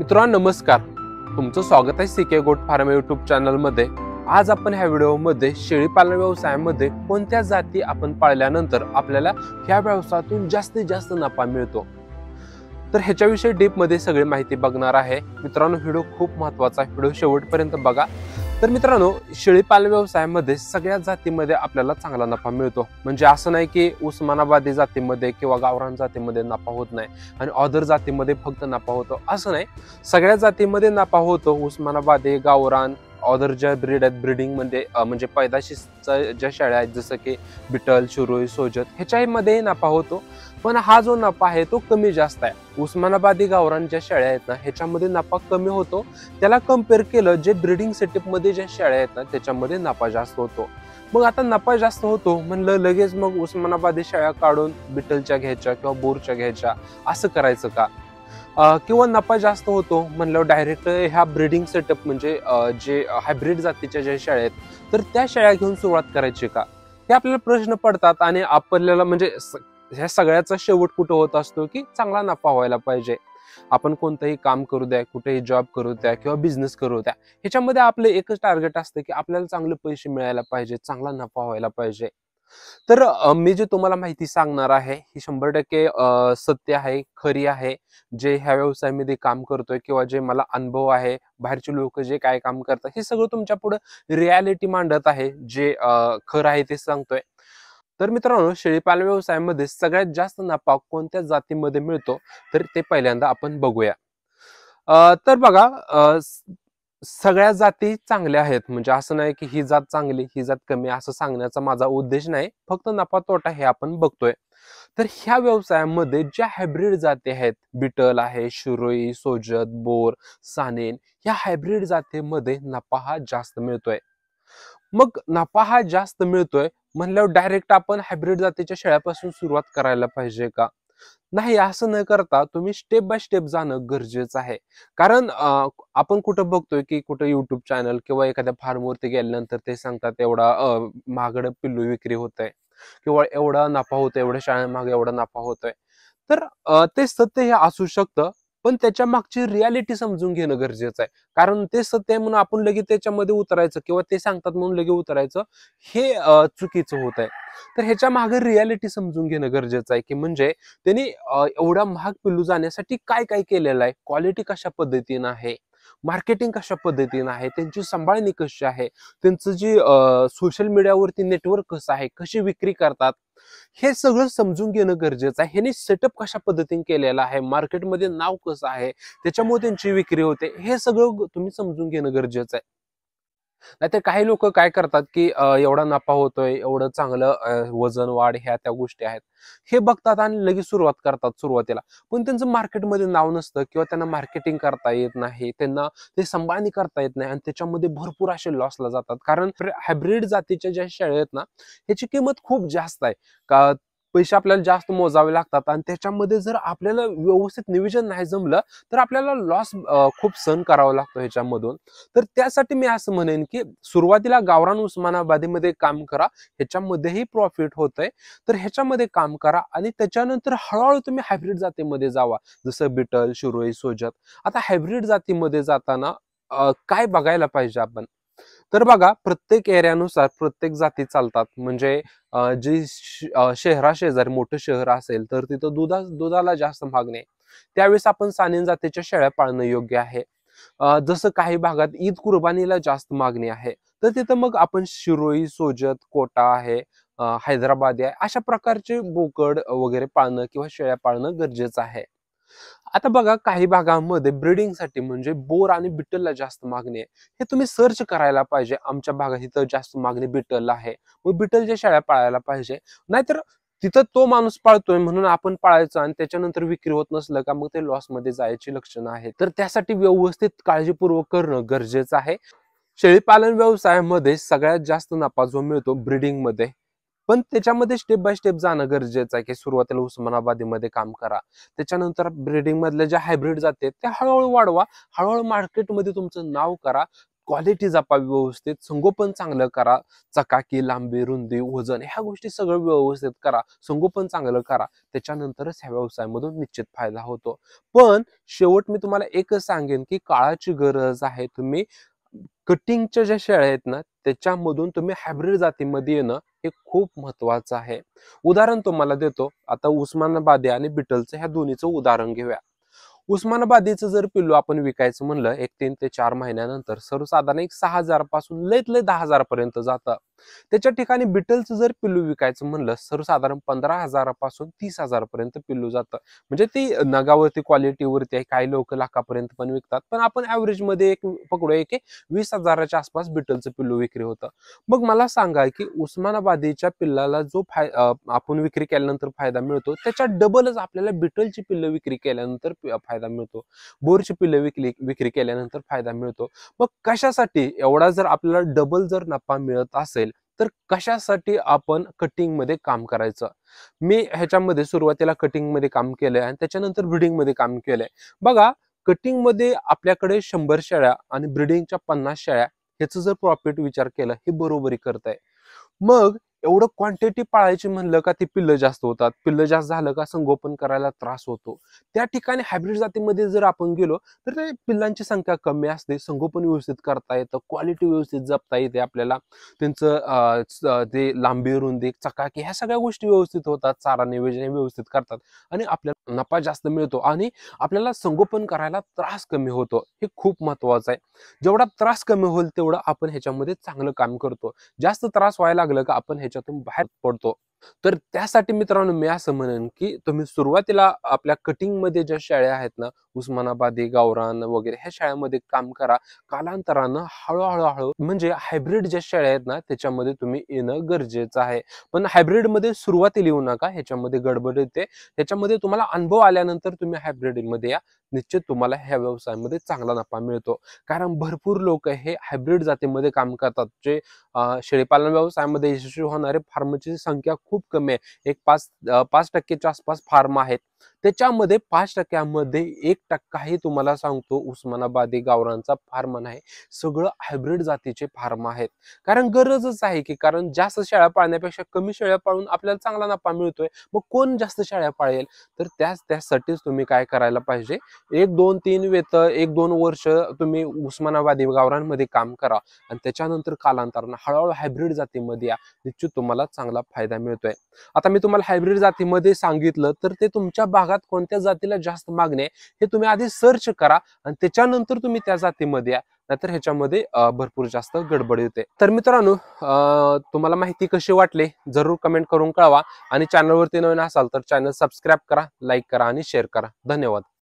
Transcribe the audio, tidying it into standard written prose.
मित्रांनो नमस्कार, तुमचं स्वागत आहे CK goat farm YouTube channel मध्ये। आज आपण ह्या व्हिडिओमध्ये शेळी पालन व्यवसायामध्ये कोणत्या जाती आपण पाळल्यानंतर आपल्याला ह्या व्यवसायातून जास्तीत जास्त नफा मिळतो तर ह्याच्याविषयी डीप मध्ये सगळी माहिती बघणार आहे। मित्रांनो व्हिडिओ खूप महत्त्वाचा आहे, व्हिडिओ शेवटपर्यंत बघा। तर मित्रांनो शेळी पालन व्यवसायामध्ये सगळ्या जातीमध्ये आपल्याला चांगला नफा मिळतो। म्हणजे असं नाही की उस्मानाबादी जातीमध्ये किंवा गावरान जातीमध्ये नफा होत नाही आणि अदर जातीमध्ये फक्त नफा होतो असं नाही, सगळ्या जातीमध्ये नफा होतो। उस्मानाबादी, गावरान, अदर ज्या ब्रीड आहेत ब्रीडिंग मध्ये म्हणजे पैदाशीच्या ज्या शेळ्या आहेत जसं की बिटल, शिरोई, सोजत ह्याच्यामध्ये नफा होतो। पण हा जो नफा आहे तो कमी जास्त आहे। उस्मानाबादी, गावरान ज्या शेळ्या आहेत ना ह्याच्यामध्ये नफा कमी होतो, त्याला कम्पेअर केलं जे ब्रीडिंग सेटअप मध्ये ज्या शेळ्या आहेत ना त्याच्यामध्ये नफा जास्त होतो। मग आता नफा जास्त होतो म्हणलं लगेच मग उस्मानाबादी शेळ्या काढून बिटलच्या घ्यायच्या किंवा बोरच्या घ्यायच्या असं करायचं का? किंवा नफा जास्त होतो म्हणलं डायरेक्ट ह्या ब्रीडिंग सेटअप म्हणजे जे हायब्रिड जातीच्या ज्या शेळ्या आहेत तर त्या शेळ्या घेऊन सुरुवात करायची का, हे आपल्याला प्रश्न पडतात। आणि आपल्याला म्हणजे ह्या सगळ्याचा शेवट कुठं होत असतो की चांगला नफा व्हायला पाहिजे। आपण कोणतंही काम करू द्या, कुठेही जॉब करू द्या किंवा बिझनेस करू द्या, ह्याच्यामध्ये आपलं एकच टार्गेट असतं की आपल्याला चांगले पैसे मिळायला पाहिजे, चांगला नफा व्हायला पाहिजे। तर मी जे तुम्हाला माहिती सांगणार आहे ही 100% सत्य आहे, खरी आहे। जे ह्या व्यवसायामध्ये काम करतोय किंवा जे मला अनुभव आहे, बाहेरचे लोक जे काय काम करतात हे सगळं तुमच्या पुढे रियालिटी मांडत आहे, जे खरं आहे ते सांगतोय। तर मित्रांनो शेळी पालन व्यवसायामध्ये सगळ्यात जास्त नफा कोणत्या जातीमध्ये मिळतो तर ते पहिल्यांदा आपण बघूया। तर बघा सगळ्या जाती चांगल्या आहेत, म्हणजे असं नाही की ही जात चांगली ही जात कमी असं सांगण्याचा माझा उद्देश नाही, फक्त नफा तोटा हे आपण बघतोय। तर ह्या व्यवसायामध्ये ज्या हायब्रिड जाती आहेत, बिटल आहे, शिरोई, सोजत, बोर, सानेन, ह्या हायब्रिड जातीमध्ये नफा हा जास्त मिळतोय। मग नफा हा जास्त मिळतोय म्हणल्यावर डायरेक्ट आपण हायब्रिड जातीच्या शेळ्यापासून सुरुवात करायला पाहिजे का? नाही, असं न करता तुम्ही स्टेप बाय स्टेप जाणं गरजेचं आहे। कारण आपण कुठं बघतोय की कुठं युट्यूब चॅनल किंवा एखाद्या फार्मवरती गेल्यानंतर ते सांगतात एवढा महागडं पिल्लू विक्री होत आहे किंवा एवढा नफा होतोय, एवढ्या शाळांमागे एवढा नफा होतोय। तर ते सत्य हे असू शकतं, पण त्याच्या मागची रियालिटी समजून घेणं गरजेचं आहे। कारण ते सत्य आहे म्हणून आपण लगेच त्याच्यामध्ये उतरायचं किंवा ते सांगतात म्हणून लगेच उतरायचं हे चुकीचं होत आहे। तर ह्याच्या मागे रियालिटी समजून घेणं गरजेचं आहे की म्हणजे त्यांनी एवढा महाग पिल्लू जाण्यासाठी काय काय केलेलं आहे, क्वालिटी कशा पद्धतीनं आहे, मार्केटिंग कशा पद्धतीनं आहे, त्यांची सांभाळणी कशी आहे, त्यांचं जी सोशल मीडियावरती नेटवर्क कसं आहे, कशी विक्री करतात, हे सगळं समजून घेणं गरजेचं आहे। ह्यांनी सेटअप कशा पद्धतीने केलेला आहे, मार्केटमध्ये नाव कसं आहे, त्याच्यामुळे त्यांची विक्री होते, हे सगळं तुम्ही समजून घेणं गरजेचं आहे। नाहीतर काही लोक काय करतात की एवढा नफा होतोय, एवढं चांगलं वजन वाढ ह्या त्या गोष्टी आहेत हे बघतात आणि लगेच सुरुवात करतात सुरुवातीला, पण त्यांचं मार्केटमध्ये नाव नसतं किंवा त्यांना मार्केटिंग करता येत नाही, त्यांना ते सांभाळणी करता येत नाही आणि त्याच्यामध्ये भरपूर असे लॉसला जातात। कारण हायब्रिड जातीच्या ज्या शेळ्या आहेत ना ह्याची किंमत खूप जास्त आहे, का पैसे आपल्याला जास्त मोजावे लागतात आणि त्याच्यामध्ये जर आपल्याला व्यवस्थित नियोजन नाही जमलं तर आपल्याला लॉस खूप सहन करावा लागतो ह्याच्यामधून। तर त्यासाठी मी असं म्हणेन की सुरुवातीला गावरान उस्मानाबादीमध्ये काम करा, ह्याच्यामध्येही प्रॉफिट होतंय, तर ह्याच्यामध्ये काम करा आणि त्याच्यानंतर हळूहळू तुम्ही हायब्रिड जातीमध्ये जावा, जसं बिटल, शिरोई, सोजत। आता हायब्रिड जातीमध्ये जाताना काय बघायला पाहिजे आपण, तर बघा प्रत्येक एरियानुसार प्रत्येक जाती चालतात। म्हणजे जी शहरा शेजारी मोठं शहर असेल तर तिथं दुधाला जास्त मागणी आहे, त्यावेळेस आपण सानेन जातीच्या शेळ्या पाळणं योग्य आहे। जसं काही भागात ईद कुर्बानीला जास्त मागणी आहे तर तिथं मग आपण शिरोई, सोजत, कोटा आहे, हैदराबादी आहे, अशा प्रकारचे बोकड वगैरे पाळणं किंवा शेळ्या पाळणं गरजेचं आहे। आता बघा काही भागांमध्ये ब्रीडिंगसाठी म्हणजे बोर आणि बिटलला जास्त मागणी आहे, हे तुम्ही सर्च करायला पाहिजे। आमच्या भागात इथं जास्त मागणी बिटलला आहे, मग बिटलच्या शेळ्या पाळायला पाहिजे। नाहीतर तिथं तो माणूस पाळतोय म्हणून आपण पाळायचं आणि त्याच्यानंतर विक्री होत नसलं का मग ते लॉस मध्ये जायची लक्षणं आहेत। तर त्यासाठी व्यवस्थित काळजीपूर्वक करणं गरजेचं आहे। शेळीपालन व्यवसायामध्ये सगळ्यात जास्त नफा जो मिळतो ब्रीडिंग मध्ये, पण त्याच्यामध्ये स्टेप बाय स्टेप जाणं गरजेचं आहे की सुरुवातीला उस्मानाबादीमध्ये काम करा, त्याच्यानंतर ब्रीडिंग मधल्या ज्या हायब्रिड जाते त्या हळूहळू वाढवा, हळूहळू मार्केटमध्ये तुमचं नाव करा, क्वालिटी जपावी व्यवस्थित, संगोपन चांगलं करा, चकाकी, लांबी, रुंदी, वजन ह्या गोष्टी सगळं व्यवस्थित करा, संगोपन चांगलं करा, त्याच्यानंतरच ह्या व्यवसायामधून निश्चित फायदा होतो. पण शेवट मी तुम्हाला एकच सांगेन की काळाची गरज आहे, तुम्ही कटिंगच्या ज्या शेळ्या आहेत ना त्याच्यामधून तुम्ही हायब्रिड जातीमध्ये येणं हे खूप महत्वाचं आहे. उदाहरण तुम्हाला देतो, आता उस्मानाबादी आणि बिटलचं ह्या दोन्हीचं उदाहरण घेऊया. उस्मानाबादीचं जर पिल्लू आपण विकायचं म्हणलं 1 ते 4 महिन्यानंतर सर्वसाधारण 6,000 पासून लयत लय 10,000 पर्यंत जातं. त्याच्या ठिकाणी बिटलचं जर पिल्लू विकायचं म्हणलं सर्वसाधारण 15,000 पासून 30,000 पर्यंत पिल्लू जातं. म्हणजे ती नगावरती क्वालिटीवरती आहे, काही लोक लाखापर्यंत पण विकतात, पण आपण ऍव्हरेज मध्ये एक पकडूया की 20,000च्या आसपास बिटलचं पिल्लू विक्री होतं. मग मला सांगा की उस्मानाबादीच्या पिल्लाला जो आपण विक्री केल्यानंतर फायदा मिळतो त्याच्या डबलच आपल्याला बिटलची पिल्लं विक्री केल्यानंतर फायदा मिळतो, बोरची पिल्लं विक्री केल्यानंतर फायदा मिळतो. मग कशासाठी एवढा जर आपल्याला डबल जर नफा मिळत असेल तर कशासाठी आपण कटिंग मध्ये काम करायचं? मी ह्याच्यामध्ये सुरुवातीला कटिंग मध्ये काम केलंय आणि त्याच्यानंतर ब्रीडिंग मध्ये काम केलंय. बघा, कटिंग मध्ये आपल्याकडे 100 शेळ्या आणि ब्रीडिंगच्या 50 शेळ्या ह्याचं जर प्रॉफिट विचार केला हे बरोबरी करताय. मग एवढं क्वांटिटी पाळायची म्हणलं का ती पिल्लं जास्त होतात, पिल्लं जास्त झालं का संगोपन करायला त्रास होतो. त्या ठिकाणी हायब्रिड जातीमध्ये जर आपण गेलो तर ते पिल्लांची संख्या कमी असते, संगोपन व्यवस्थित करता येतं, क्वालिटी व्यवस्थित जपता येते आपल्याला, त्यांचं ते लांबी, रुंदी, चकाकी ह्या सगळ्या गोष्टी व्यवस्थित होतात, चारा नियोजन व्यवस्थित करतात आणि आपल्याला नफा जास्त मिळतो आणि आपल्याला संगोपन करायला त्रास कमी होतो. हे खूप महत्वाचं आहे. जेवढा त्रास कमी होईल तेवढं आपण ह्याच्यामध्ये चांगलं काम करतो. जास्त त्रास व्हायला लागलं का आपण ह्याच्यातून बाहेर पडतो. तर त्यासाठी मित्रांनो मी असं म्हणेन की तुम्ही सुरुवातीला आपल्या कटिंग मध्ये ज्या शेळ्या आहेत ना, उस्मानाबादी, गावरान वगैरे ह्या शेळ्यामध्ये काम करा. कालांतरानं हळूहळू म्हणजे हायब्रिड ज्या शेळ्या आहेत ना त्याच्यामध्ये तुम्ही येणं गरजेचं आहे. पण हायब्रिड मध्ये सुरुवातीला येऊ नका, ह्याच्यामध्ये गडबड येते. ह्याच्यामध्ये तुम्हाला अनुभव आल्यानंतर तुम्ही हायब्रिड मध्ये या, निश्चित तुम्हाला ह्या व्यवसायामध्ये चांगला नफा मिळतो. कारण भरपूर लोक हे हायब्रिड जातीमध्ये काम करतात. जे शेळीपालन व्यवसायामध्ये यशस्वी होणारे फार्मची संख्या खूप कमी आहे. एक 5% आसपास फार्म आहेत. त्याच्यामध्ये 5%मध्ये 1% हे तुम्हाला सांगतो उस्मानाबादी गावरांचा फार्म नाही, सगळं हायब्रिड जातीचे फार्म आहेत. कारण गरजच आहे की, कारण जास्त शेळ्या पाळण्यापेक्षा कमी शेळ्या पाळून आपल्याला चांगला नफा मिळतोय. मग कोण जास्त शेळ्या पाळेल? तर त्यासाठीच तुम्ही काय करायला पाहिजे, 1-2-3 वर्ष तुम्ही उस्मानाबादी गावरांमध्ये काम करा आणि त्याच्यानंतर कालांतरानं हळूहळू हायब्रिड जातीमध्ये या, निश्चित तुम्हाला चांगला फायदा मिळतोय. आता मी तुम्हाला हायब्रिड जातीमध्ये सांगितलं तर ते तुमच्या भागात कोणत्या जातीला जास्त मागणी आहे हे तुम्ही आधी सर्च करा आणि त्याच्यानंतर तुम्ही त्या जातीमध्ये या, नाहीतर ह्याच्यामध्ये भरपूर जास्त गडबड येते. तर मित्रांनो, तुम्हाला माहिती कशी वाटली जरूर कमेंट करून कळवा आणि चॅनलवरती नवीन असाल तर चॅनल सबस्क्राईब करा, लाईक करा आणि शेअर करा. धन्यवाद.